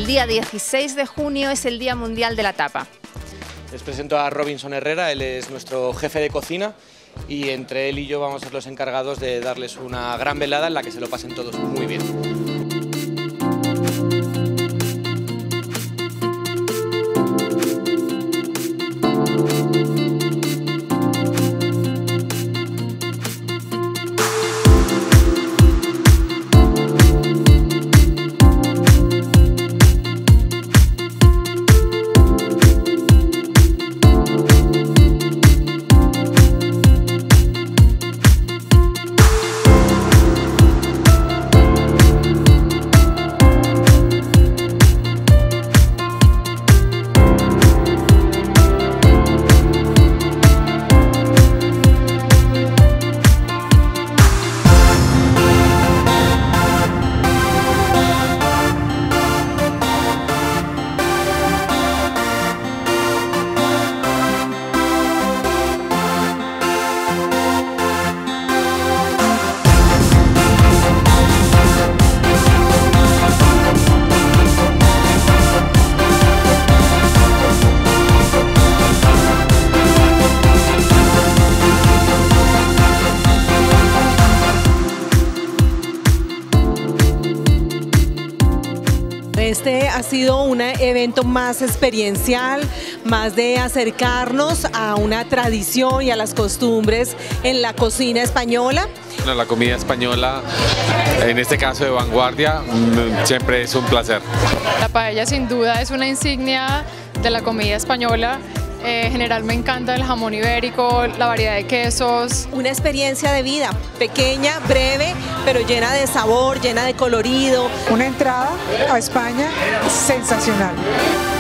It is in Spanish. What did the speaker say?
El día 16 de junio es el Día Mundial de la Tapa. Les presento a Robinson Herrera, él es nuestro jefe de cocina y entre él y yo vamos a ser los encargados de darles una gran velada en la que se lo pasen todos muy bien. Este ha sido un evento más experiencial, más de acercarnos a una tradición y a las costumbres en la cocina española. La comida española, en este caso de vanguardia, siempre es un placer. La paella sin duda es una insignia de la comida española. En general me encanta el jamón ibérico, la variedad de quesos. Una experiencia de vida, pequeña, breve, pero llena de sabor, llena de colorido. Una entrada a España sensacional.